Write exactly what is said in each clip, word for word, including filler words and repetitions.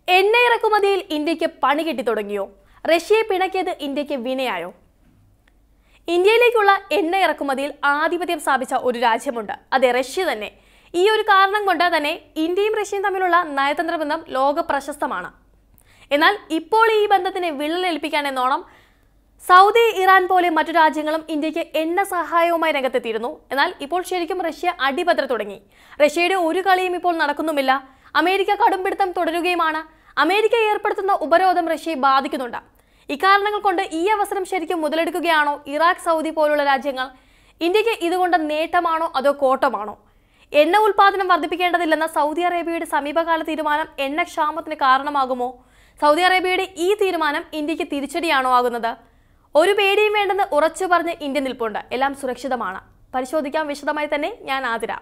എണ്ണ ഇറക്കുമതിയിൽ ഇന്ത്യക്ക് പണി കിട്ടി തുടങ്ങിയോ? റഷ്യയെ പിണക്കിയത് ഇന്ത്യക്ക് വിനയായോ? ഇന്ത്യയിലേക്കുള്ള എണ്ണ ഇറക്കുമതിയിൽ ആധിപത്യം സ്ഥാപിച്ച ഒരു രാജ്യമുണ്ട്, അതെ, റഷ്യ തന്നെ. ഈ ഒരു കാരണം കൊണ്ട് തന്നെ ഇന്ത്യയും റഷ്യയും തമ്മിലുള്ള നയതന്ത്ര ബന്ധം ലോക പ്രശസ്തമാണ്. എന്നാൽ ഇപ്പോൾ ഈ ബന്ധത്തിന് വിള്ളലേൽപ്പിക്കാൻ എന്നോണം സൗദി, ഇറാൻ പോലെ മറ്റു രാജ്യങ്ങളും ഇന്ത്യക്ക് എണ്ണ സഹായവുമായി രംഗത്തെത്തിയിരുന്നു. എന്നാൽ ഇപ്പോൾ ശരിക്കും റഷ്യ അടിപത്ര തുടങ്ങി. റഷ്യയുടെ ഒരു കളിയും ഇപ്പോൾ നടക്കുന്നുമില്ല. അമേരിക്ക കടുംപിടുത്തം തുടരുകയുമാണ്. അമേരിക്ക ഏർപ്പെടുത്തുന്ന ഉപരോധം റഷ്യയെ ബാധിക്കുന്നുണ്ട്. ഇക്കാരണങ്ങൾ കൊണ്ട് ഈ അവസരം ശരിക്കും മുതലെടുക്കുകയാണോ ഇറാഖ്, സൗദി പോലുള്ള രാജ്യങ്ങൾ? ഇന്ത്യക്ക് ഇതുകൊണ്ട് നേട്ടമാണോ അതോ കോട്ടമാണോ? എണ്ണ ഉൽപാദനം വർദ്ധിപ്പിക്കേണ്ടതില്ലെന്ന സൗദി അറേബ്യയുടെ സമീപകാല തീരുമാനം എണ്ണക്ഷാമത്തിന് കാരണമാകുമോ? സൗദി അറേബ്യയുടെ ഈ തീരുമാനം ഇന്ത്യക്ക് തിരിച്ചടിയാണോ ആകുന്നത്? ഒരു പേടിയും വേണ്ടെന്ന് ഉറച്ചു പറഞ്ഞ് ഇന്ത്യ നിൽപ്പുണ്ട്. എല്ലാം സുരക്ഷിതമാണ്. പരിശോധിക്കാം വിശദമായി തന്നെ. ഞാൻ ആതിര.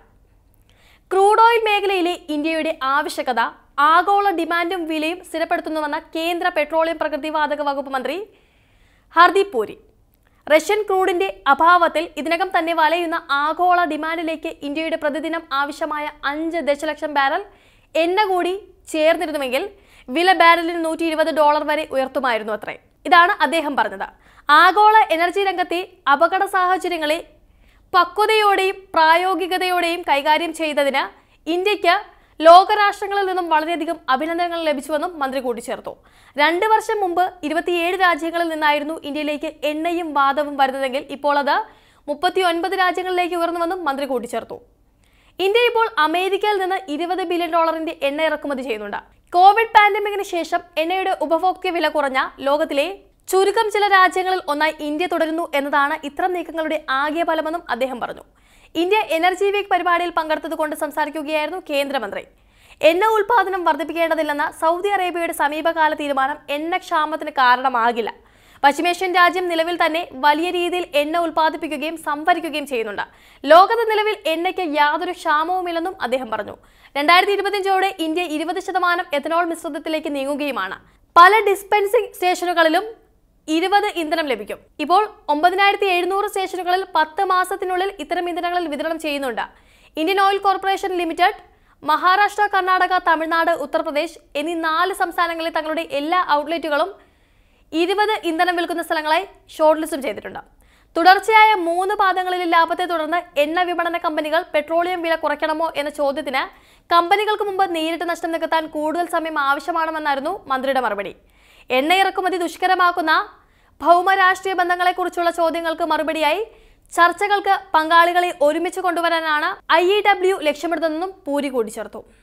ക്രൂഡ് ഓയിൽ മേഖലയിലെ ഇന്ത്യയുടെ ആവശ്യകത ആഗോള ഡിമാൻഡും വിലയും സ്ഥിരപ്പെടുത്തുന്നുവെന്ന കേന്ദ്ര പെട്രോളിയം പ്രകൃതിവാതക വകുപ്പ് മന്ത്രി ഹർദീപ് പുരി. റഷ്യൻ ക്രൂഡിന്റെ അഭാവത്തിൽ ഇതിനകം തന്നെ വലയുന്ന ആഗോള ഡിമാൻഡിലേക്ക് ഇന്ത്യയുടെ പ്രതിദിനം ആവശ്യമായ അഞ്ച് ദശലക്ഷം ബാരൽ എണ്ണ കൂടി ചേർന്നിരുന്നുവെങ്കിൽ വില ബാരലിന് നൂറ്റി ഇരുപത് ഡോളർ വരെ ഉയർത്തുമായിരുന്നു അത്രേ. ഇതാണ് അദ്ദേഹം പറഞ്ഞത്. ആഗോള എനർജി രംഗത്തെ അപകട സാഹചര്യങ്ങളെ പക്വതയോടെയും പ്രായോഗികതയോടെയും കൈകാര്യം ചെയ്തതിന് ഇന്ത്യക്ക് ലോകരാഷ്ട്രങ്ങളിൽ നിന്നും വളരെയധികം അഭിനന്ദനങ്ങൾ ലഭിച്ചുവെന്നും മന്ത്രി കൂട്ടിച്ചേർത്തു. രണ്ട് വർഷം മുമ്പ് ഇരുപത്തിയേഴ് രാജ്യങ്ങളിൽ നിന്നായിരുന്നു ഇന്ത്യയിലേക്ക് എണ്ണയും വാതകവും വരുന്നതെങ്കിൽ ഇപ്പോൾ അത് മുപ്പത്തി ഒൻപത് രാജ്യങ്ങളിലേക്ക് ഉയർന്നുവെന്നും മന്ത്രി കൂട്ടിച്ചേർത്തു. ഇന്ത്യ ഇപ്പോൾ അമേരിക്കയിൽ നിന്ന് ഇരുപത് ബില്യൺ ഡോളറിന്റെ എണ്ണ ഇറക്കുമതി ചെയ്യുന്നുണ്ട്. കോവിഡ് പാൻഡമിക്കിന് ശേഷം എണ്ണയുടെ ഉപഭോക്തൃ വില കുറഞ്ഞ ലോകത്തിലെ ചുരുക്കം ചില രാജ്യങ്ങളിൽ ഒന്നായി ഇന്ത്യ തുടരുന്നു എന്നതാണ് ഇത്തരം നീക്കങ്ങളുടെ ആകെ ഫലമെന്നും അദ്ദേഹം പറഞ്ഞു. ഇന്ത്യ എനർജി വീക്ക് പരിപാടിയിൽ പങ്കെടുത്തതുകൊണ്ട് സംസാരിക്കുകയായിരുന്നു കേന്ദ്രമന്ത്രി. എണ്ണ ഉൽപാദനം വർദ്ധിപ്പിക്കേണ്ടതില്ലെന്ന സൗദി അറേബ്യയുടെ സമീപകാല തീരുമാനം എണ്ണക്ഷാമത്തിന് കാരണമാകില്ല. പശ്ചിമേഷ്യൻ രാജ്യം നിലവിൽ തന്നെ വലിയ രീതിയിൽ എണ്ണ ഉൽപ്പാദിപ്പിക്കുകയും സംഭരിക്കുകയും ചെയ്യുന്നുണ്ട്. ലോകത്ത് നിലവിൽ എണ്ണയ്ക്ക് യാതൊരു ക്ഷാമവുമില്ലെന്നും അദ്ദേഹം പറഞ്ഞു. രണ്ടായിരത്തി ഇരുപത്തിയഞ്ചോടെ ഇന്ത്യ ഇരുപത് ശതമാനം എഥനോൾ മിശ്രിതത്തിലേക്ക് നീങ്ങുകയുമാണ്. പല ഡിസ്പെൻസിംഗ് സ്റ്റേഷനുകളിലും ഇരുപത് ഇന്ധനം ലഭിക്കും. ഇപ്പോൾ ഒമ്പതിനായിരത്തി എഴുന്നൂറ് സ്റ്റേഷനുകളിൽ പത്ത് മാസത്തിനുള്ളിൽ ഇത്തരം ഇന്ധനങ്ങളിൽ വിതരണം ചെയ്യുന്നുണ്ട്. Indian oil corporation limited Maharashtra, Karnataka, Tamil Nadu, Uttar Pradesh എന്നീ നാല് സംസ്ഥാനങ്ങളിൽ തങ്ങളുടെ എല്ലാ ഔട്ട്ലെറ്റുകളും ഇരുപത് ഇന്ധനം വിൽക്കുന്ന സ്ഥലങ്ങളായി ഷോർട്ട് ലിസ്റ്റും ചെയ്തിട്ടുണ്ട്. തുടർച്ചയായ മൂന്ന് പാദങ്ങളിലെ ലാഭത്തെ തുടർന്ന് എണ്ണ വിപണന കമ്പനികൾ പെട്രോളിയം വില കുറയ്ക്കണമോ എന്ന ചോദ്യത്തിന് കമ്പനികൾക്ക് മുമ്പ് നേരിട്ട് നഷ്ടം നികത്താൻ കൂടുതൽ സമയം ആവശ്യമാണെന്നായിരുന്നു മന്ത്രിയുടെ മറുപടി. എണ്ണ ഇറക്കുമതി ദുഷ്കരമാക്കുന്ന ഭൗമരാഷ്ട്രീയ ബന്ധങ്ങളെക്കുറിച്ചുള്ള ചോദ്യങ്ങൾക്ക് മറുപടിയായി ചർച്ചകൾക്ക് പങ്കാളികളെ ഒരുമിച്ച് കൊണ്ടുവരാനാണ് ഐ ഇ ഡബ്ല്യു ലക്ഷ്യമിടുന്നതെന്നും പൂരി കൂട്ടിച്ചേർത്തു.